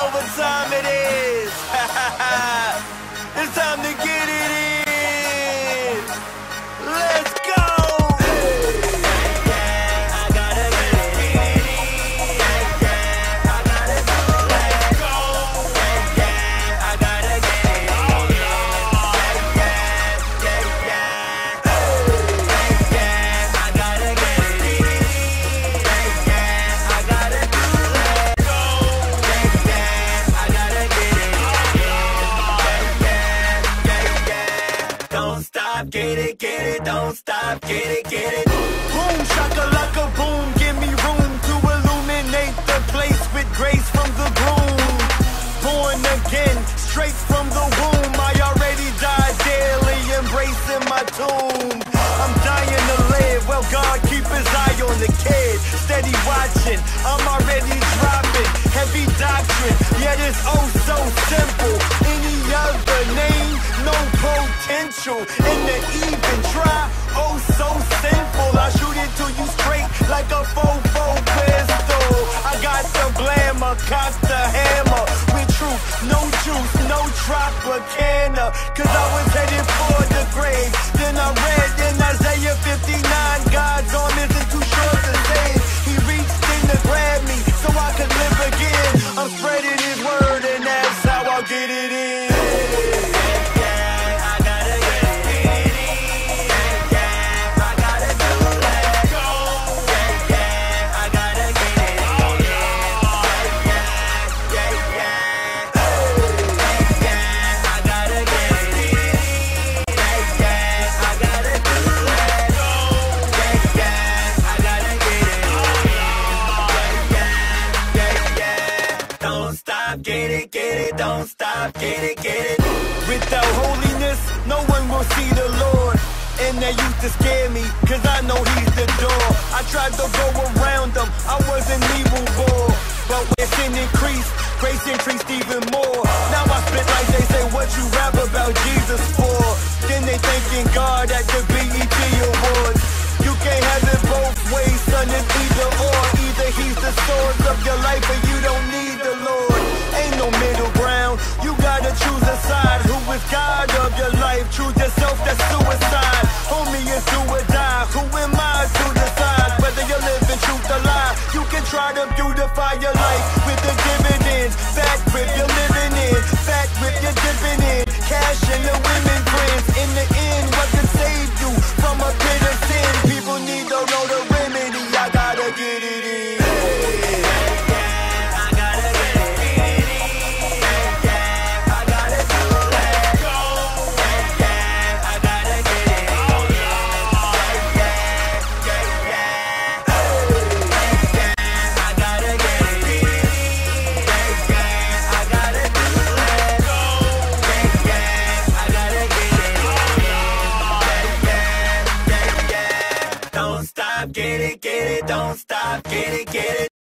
know what time it is. It's time to get it in. Let's go. I gotta get it in. I gotta do it. Let's go. I gotta get it in. I gotta get it in. I gotta do it. Let's go. I gotta get it in. Don't stop, get it, don't stop, get it. Boom, shakalaka, boom, give me room to illuminate the place with grace from the groom. Born again, straight from the womb. I already died daily, embracing my tomb. I'm dying to live, well God keep his eye on the kid. Steady watching, I'm already dropping heavy doctrine, yet it's oh so simple. Any other name, no potential. In the even try, oh so sinful. I shoot it to you straight like a 4-4 pistol. I got the glamour, cock the hammer. With truth, no juice, no Tropicana. Cause I was headed for the grave. Then I read in Isaiah 59, God's arm isn't too short to save. He reached in to grab me so I could live again. I'm spreading his word and that's how I'll get it in. Don't stop, get it. Without holiness, no one will see the Lord. And that used to scare me, cause I know he's the door. I tried to go around him, I was an evil boy. But when sin increased, grace increased even more. Now I spit like they say, what you rap about Jesus for? Then they thanking God at the BET Awards. You can't have it both ways, son, it's either or. Either he's the source of your life or you don't need the Lord. Ain't no middle ground, you gotta choose a side. Who is God of your life? Choose yourself, that's suicide. Homie, it's do or die. Who am I to decide whether you're living truth or lie? You can try to beautify your life with the dividends. Fat grip you're living in, fat grip you're dipping in. Cash and the women friends. In the end, what can save you from a pit of sin? People need to know the remedy. I gotta get it in. Get it, don't stop, get it.